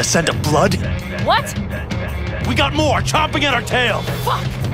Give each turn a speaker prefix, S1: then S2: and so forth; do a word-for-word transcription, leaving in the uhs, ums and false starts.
S1: the scent of blood?
S2: What?
S1: We got more chomping at our tail!
S2: Fuck!